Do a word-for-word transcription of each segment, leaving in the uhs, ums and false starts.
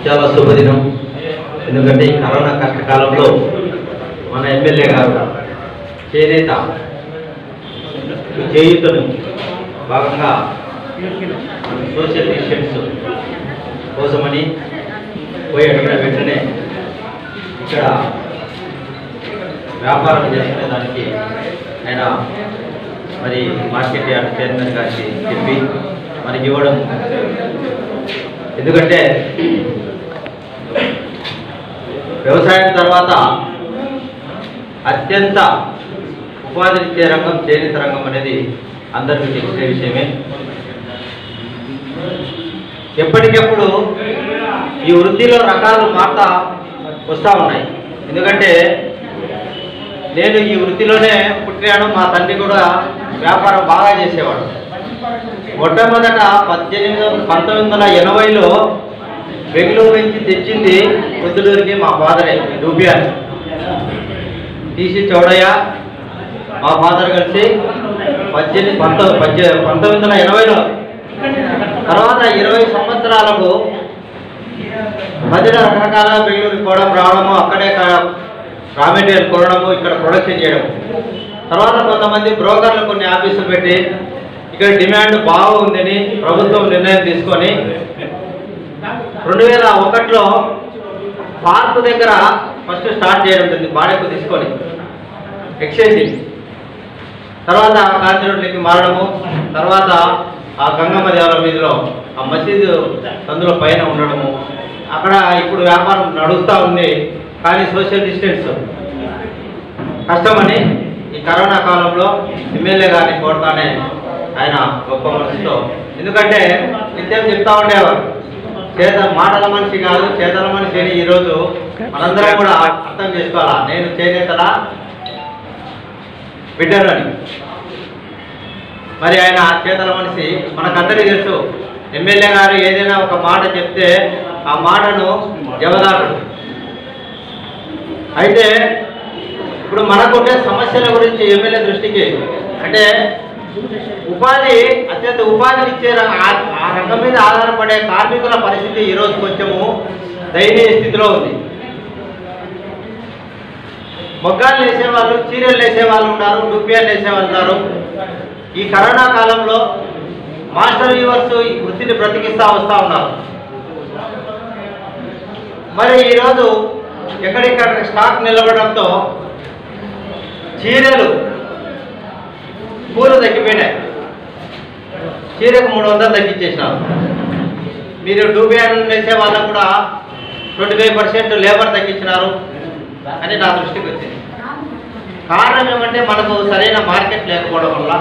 చాలా శుభదినం. ఎందుకంటే ఈ కరోనా కష్టకాలంలో మన ఎమ్మెల్యే గారు చేనేత చేయుతను భాగంగా సోషల్ డిస్టెన్స్ కోసమని పోయి అడిగిన వెంటనే ఇక్కడ వ్యాపారం చేసుకునే దానికి ఆయన మరి మార్కెట్ యార్డ్ చైర్మన్ గారికి చెప్పి మనకి ఇవ్వడం. ఎందుకంటే వ్యవసాయం తర్వాత అత్యంత ఉపాధినిచ్చే రంగం చేనేత రంగం అనేది అందరికీ తెలిసే విషయమే. ఎప్పటికప్పుడు ఈ వృత్తిలో రకాలు మారుతా వస్తూ ఉన్నాయి. ఎందుకంటే నేను ఈ వృత్తిలోనే పుట్టాను. మా తండ్రి కూడా వ్యాపారం బాగా చేసేవాడు. మొట్టమొదట పద్దెనిమిది పంతొమ్మిది వందల ఎనభైలో బెంగళూరు నుంచి తెచ్చింది పొద్దుటూరికి మా ఫాదరే రూపియాని తీసి చౌడయ్య మా ఫాదర్ కలిసి పద్దెనిమిది పంతొమ్మిది పద్దె పంతొమ్మిది వందల ఎనభైలో తర్వాత ఇరవై సంవత్సరాలకు మధ్యలో రకరకాల బెంగళూరుకి పోవడం రావడము, అక్కడే రా మెటీరియల్ కొనడము, ఇక్కడ ప్రొడక్షన్ చేయడం. తర్వాత కొంతమంది బ్రోకర్లు కొన్ని ఆఫీసులు పెట్టి ఇక్కడ డిమాండ్ బాగుందని ప్రభుత్వం నిర్ణయం తీసుకొని రెండు వేల ఒకటిలో పార్కు దగ్గర ఫస్ట్ స్టార్ట్ చేయడం జరిగింది. బాడెక్కు తీసుకొని ఎక్స్చేంజింగ్, తర్వాత గాంధీ రోడ్లకి మారడము, తర్వాత ఆ గంగమ్మ దేవాలయం మీదలో ఆ మసీదు అందులో పైన ఉండడము. అక్కడ ఇప్పుడు వ్యాపారం నడుస్తూ ఉంది. కానీ సోషల్ డిస్టెన్స్ కష్టమని ఈ కరోనా కాలంలో ఎమ్మెల్యే గారిని కోరుతానే ఆయన గొప్ప మనసుతో, ఎందుకంటే నిత్యం చెప్తా ఉండేవారు చేత మాటల మనిషి కాదు చేతల మనిషి అని. ఈరోజు మనందరం కూడా అర్థం చేసుకోవాలా, నేను చేనేతల బిడ్డను అని. మరి ఆయన చేతల మనిషి మనకందరికీ తెలుసు. ఎమ్మెల్యే గారు ఏదైనా ఒక మాట చెప్తే ఆ మాటను జవదాడు. అయితే ఇప్పుడు మనకుండే సమస్యల గురించి ఎమ్మెల్యే దృష్టికి అంటే ఉపాధి అత్యంత ఉపాధిని ఇచ్చే ఆ రంగం మీద ఆధారపడే కార్మికుల పరిస్థితి ఈరోజు కొంచెము దయనీయ స్థితిలో ఉంది. మొగ్గాలు వేసేవాళ్ళు, చీరలు వేసేవాళ్ళు ఉన్నారు, డూపియాలు వేసేవాళ్ళు ఉన్నారు. ఈ కరోనా కాలంలో మాస్టర్ వీవర్స్ ఈ వృత్తిని బ్రతికిస్తూ వస్తూ ఉన్నారు. మరి ఈరోజు ఎక్కడెక్కడ స్టాక్ నిలబడడంతో చీరలు పూలు తగ్గిపోయినాయి. చీరకు మూడు వందలు తగ్గించేసినారు. మీరు డూబియాన్ వేసే వాళ్ళకు కూడా ట్వంటీ ఫైవ్ పర్సెంట్ లేబర్ తగ్గించినారు అని నా దృష్టికి వచ్చింది. కారణం ఏమంటే మనకు సరైన మార్కెట్ లేకపోవడం వల్ల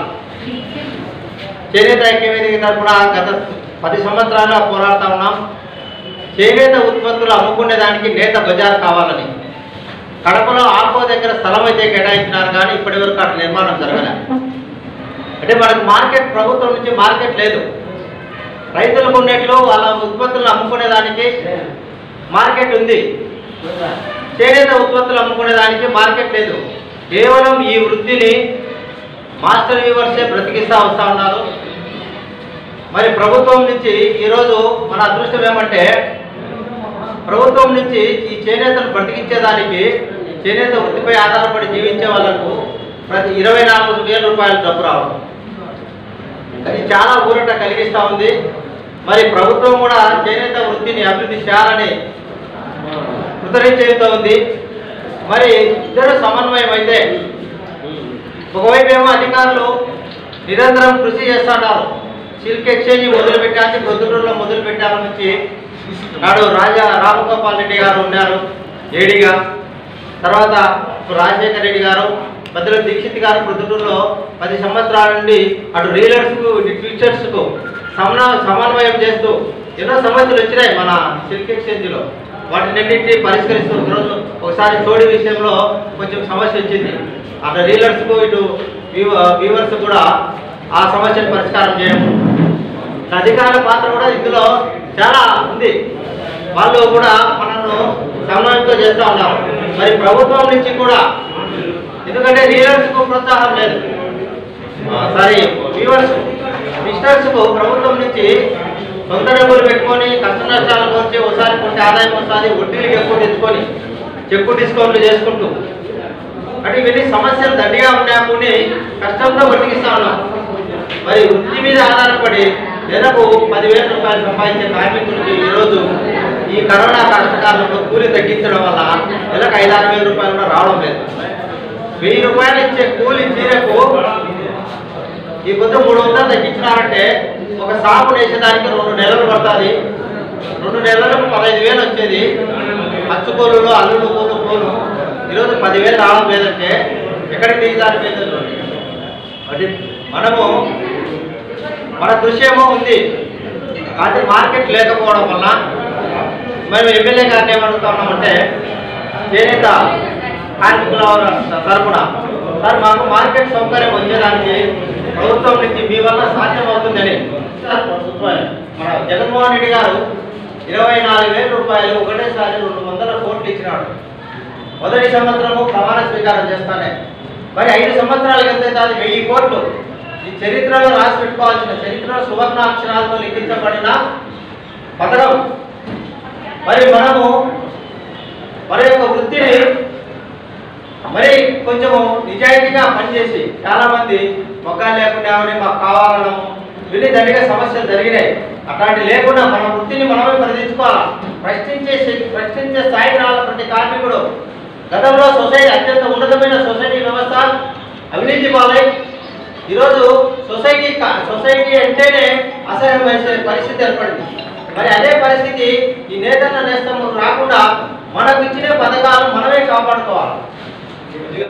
చేనేత ఐక్యవేదిక తరఫున గత పది సంవత్సరాలుగా పోరాడుతూ ఉన్నాం. చేనేత ఉత్పత్తులు అమ్ముకునే దానికి నేత బజార్ కావాలని. కడపలో ఆల్కో దగ్గర స్థలం అయితే కేటాయించినారు, కానీ ఇప్పటి వరకు అక్కడ నిర్మాణం జరగలేదు. అంటే మనకు మార్కెట్ ప్రభుత్వం నుంచి మార్కెట్ లేదు. రైతులకు ఉన్నట్లు వాళ్ళ ఉత్పత్తులను అమ్ముకునేదానికి మార్కెట్ ఉంది, చేనేత ఉత్పత్తులు అమ్ముకునేదానికి మార్కెట్ లేదు. కేవలం ఈ వృత్తిని మాస్టర్ వీవర్సే బ్రతికిస్తూ వస్తూ ఉన్నారు. మరి ప్రభుత్వం నుంచి ఈరోజు మన అదృష్టం ఏమంటే ప్రభుత్వం నుంచి ఈ చేనేతను బ్రతికించేదానికి చేనేత వృత్తిపై ఆధారపడి జీవించే వాళ్ళకు ప్రతి ఇరవై నాలుగు వేల రూపాయలు డబ్బు రావడం అది చాలా ఊరట కలిగిస్తూ ఉంది. మరి ప్రభుత్వం కూడా చేనేత వృత్తిని అభివృద్ధి చేయాలని కృతనిశ్చయంతో ఉంది. మరి ఇద్దరు సమన్వయం అయితే ఒకవైపు ఏమో అధికారులు నిరంతరం కృషి చేస్తున్నారు. సిల్క్ ఎక్స్చేంజ్ మొదలుపెట్టాలి, ప్రొద్దుటూరులో మొదలు పెట్టాలని నుంచి నాడు రాజా రామగోపాల్ రెడ్డి గారు ఉన్నారు ఏడిగా. తర్వాత రాజశేఖర్ రెడ్డి గారు, మధ్యలో దీక్షిత్ గారు ప్రొద్దుటూరులో పది సంవత్సరాల నుండి అటు రీలర్స్కు ఇటు టీచర్స్కు సమన సమన్వయం చేస్తూ ఎన్నో సమస్యలు వచ్చినాయి మన సిల్క్ ఎక్స్చేంజ్లో. వాటినన్నింటినీ పరిష్కరిస్తూ ఈరోజు ఒకసారి చోడి విషయంలో కొంచెం సమస్య వచ్చింది. అటు రీలర్స్కు ఇటు వ్యూవర్స్ కూడా ఆ సమస్యను పరిష్కారం చేయడం. అధికారుల పాత్ర కూడా ఇందులో చాలా ఉంది. వాళ్ళు కూడా మనను సమన్వయంతో చేస్తూ ఉన్నారు. మరి ప్రభుత్వం నుంచి కూడా, ఎందుకంటే రీలర్స్కు ప్రోత్సాహం లేదు, సారీ వ్యూవర్స్ మిస్టర్స్కు ప్రభుత్వం నుంచి సొంత డబ్బులు పెట్టుకొని కష్ట నష్టాలకు వచ్చి ఒకసారి కొంటే ఆదాయం వస్తుంది, వడ్డీలకు ఎక్కువ తెచ్చుకొని చెక్కు డిస్కౌంట్లు చేసుకుంటూ అంటే ఇవన్నీ సమస్యలు దండిగా ఉన్నాయని కష్టంతో బతికిస్తా ఉన్నాం. మరి వృత్తి మీద ఆధారపడి నెలకు పదివేల రూపాయలు సంపాదించే కార్మికులకి ఈరోజు ఈ కరోనా కష్టకాలంలో కూలి తగ్గించడం వల్ల నెలకు ఐదు ఆరు వేల రూపాయలు కూడా రావడం లేదు. వెయ్యి రూపాయలు ఇచ్చే కూలి చీరకు ఈ పొద్దు మూడు వందలు తగ్గించినారంటే ఒక సాపు వేసేదానికి రెండు నెలలు పడుతుంది. రెండు నెలలకు పదహైదు వేలు వచ్చేది మచ్చుకోలు అల్లుడు కూలు కూలు ఈరోజు పదివేలు రావడం లేదంటే ఎక్కడికి దిగజారిపోయిందో. అంటే మనము మన కృషి ఏమో ఉంది కానీ మార్కెట్ లేకపోవడం వల్ల మేము ఎమ్మెల్యే గారిని ఏమడుగుతున్నామంటే చేనేత కార్మికుల తరఫున సార్ మాకు మార్కెట్ సౌకర్యం వచ్చేదానికి ప్రభుత్వం నుంచి మీ వల్ల సాధ్యం అవుతుందని మన జగన్మోహన్ రెడ్డి గారు ఇరవై నాలుగు వేల రూపాయలు ఒకటేసారి రెండు వందల కోట్లు ఇచ్చినాడు. మొదటి సంవత్సరము ప్రమాణ స్వీకారం చేస్తానే మరి ఐదు సంవత్సరాల కింద అది వెయ్యి కోట్లు ఈ చరిత్రలో రాసి పెట్టుకోవాల్సిన చరిత్రలో సువర్ణాక్షరాలతో లిఖించబడిన పథకం. మరి మనము మన యొక్క వృత్తిని మరి కొంచెము నిజాయితీగా పనిచేసి చాలా మంది మొక్కలు లేకుండా మాకు కావాలనము వీళ్ళు దండిగా సమస్యలు జరిగినాయి. అట్లాంటి లేకుండా మన వృత్తిని మనమే ప్రశ్నించుకోవాలి. ప్రశ్నించే ప్రశ్నించే స్థాయికి రావాలి ప్రతి కార్మికుడు. గతంలో సొసైటీ అత్యంత ఉన్నతమైన సొసైటీ వ్యవస్థ అవినీతి పాలై ఈరోజు సొసైటీ సొసైటీ అంటేనే అసహ్యం వేసే పరిస్థితి ఏర్పడింది. మరి అదే పరిస్థితి ఈ నేతన్న నేస్తం రాకుండా మనకు ఇచ్చిన పథకాలు మనమే కాపాడుకోవాలి.